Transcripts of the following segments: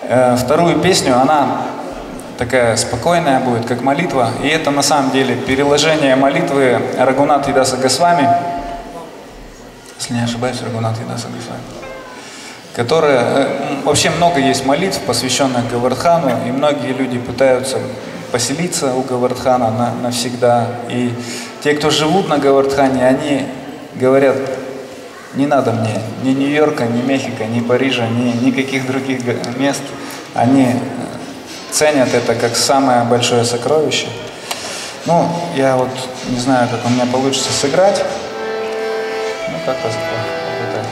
вторую песню, она такая спокойная будет, как молитва. И это на самом деле переложение молитвы Рагунат Видаса Госвами, если не ошибаюсь, Рагунат Видаса Госвами, которая... Вообще много есть молитв, посвященных Говардхану, и многие люди пытаются поселиться у Говардхана навсегда. И те, кто живут на Говардхане, они говорят: не надо мне ни Нью-Йорка, ни Мехико, ни Парижа, ни никаких других мест. Они ценят это как самое большое сокровище. Ну, я вот не знаю, как у меня получится сыграть. Ну, как-то попытаюсь.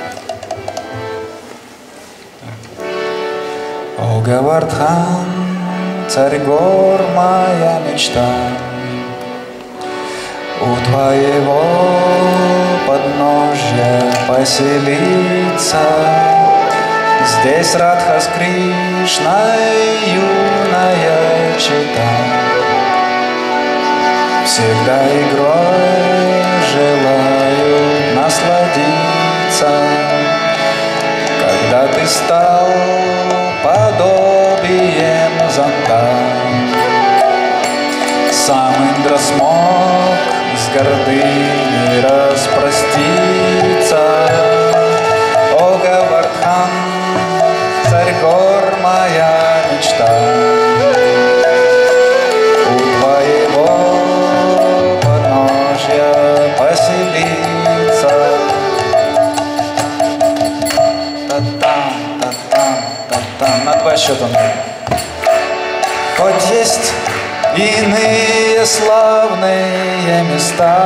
О, Говардхан, царь гор, моя мечта, у твоего подножья поселиться. Здесь Радха с Кришной, юная чета, всегда игрой желаю насладиться. Когда ты стал подобием зонта, сам Индра смог с гордыней распроститься. О, Говардхан, царь гор, моя мечта, у твоего подножья поселиться. Та-там, та-там, та-там. На два счета. Хоть есть иные славные места,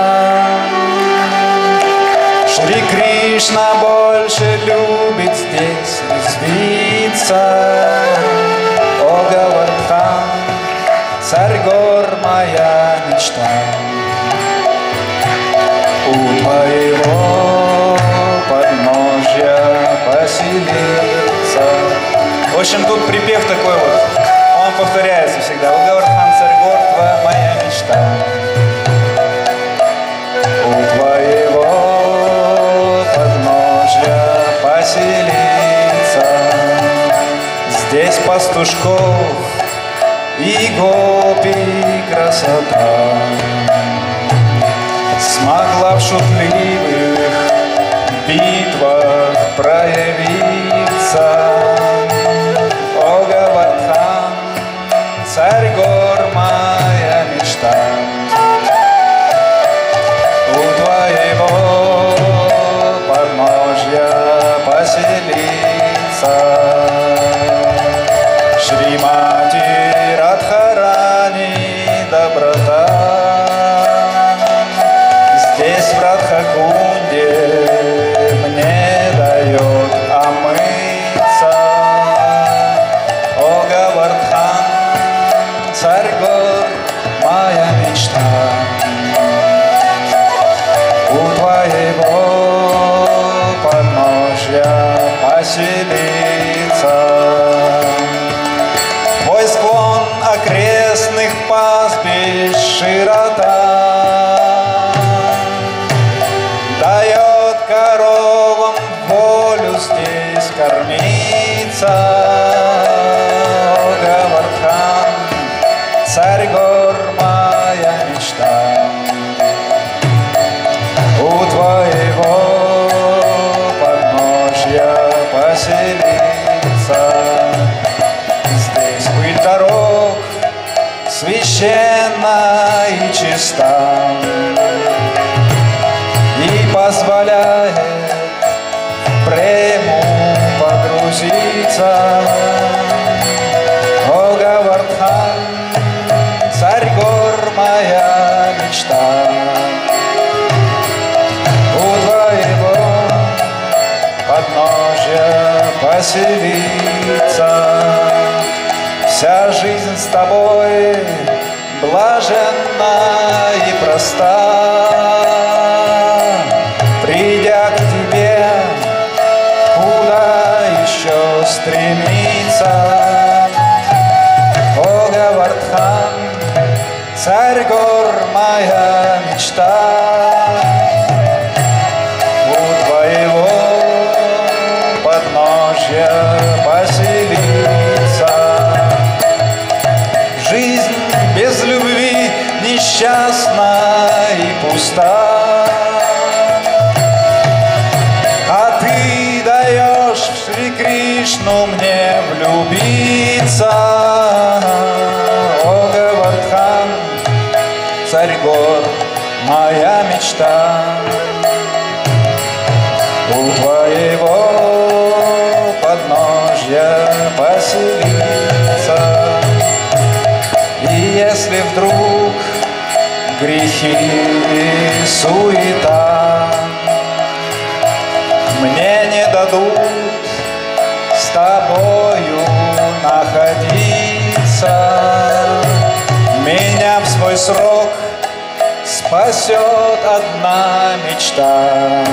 Шри Кришна больше любит здесь резвиться. О, Говардхан, царь гор, моя мечта, у твоего подножья поселиться. В общем, тут припев такой вот, он повторяется всегда. О, Говардхан, царь гор, твоя моя мечта, у твоего подножья поселиться. Здесь пастушков и гопи красота смогла в шутливых битвах проявиться. О, Говардхан, царь гор, моя мечта, у твоего подножья поселиться. Шримати Радхарани доброта, здесь в Радхакунде мне дает омыться. О, Говардхан, царь гор, моя мечта, у твоего подножья поселиться. Твой склон окрестных пастбищ широта дает коровам волю здесь кормиться. О, Говардхан, царь гор, моя мечта, у твоего подножья поселиться. Здесь пыль дорог священна и чиста и позволяет в прему погрузиться. О, Говардхан, царь гор, моя мечта, у твоего подножья поселиться. Вся жизнь с тобой блаженна и проста. Придя к тебе, куда еще стремиться? О, Говардхан, царь гор, моя мечта, у твоего подножья поселиться. поселиться. И если вдруг грехи и суета мне не дадут с тобою находиться, меня в свой срок спасет одна мечта.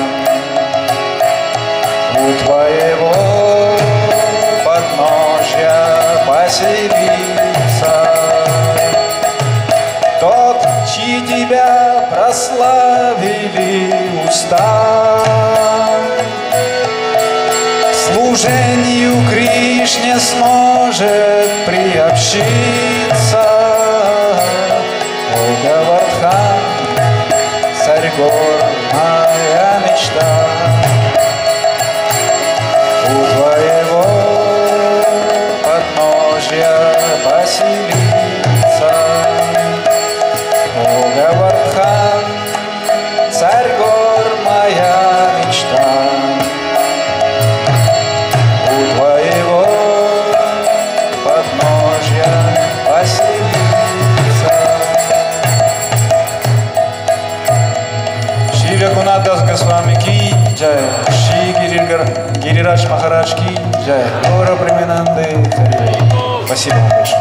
У твоего подножья поселиться. Тот, чьи тебя прославили уста, к служению Кришне сможет приобщиться. О, Говардхан, царь гор, моя мечта. У твоего подножья поселиться. О, Говардхан, царь гор, моя мечта. У твоего подножья поселиться. Шри Рагунат Дас Госвами ки джай, Шри Гирирадж Махарадж ки джай, Гора Премананды Хари. Спасибо вам большое.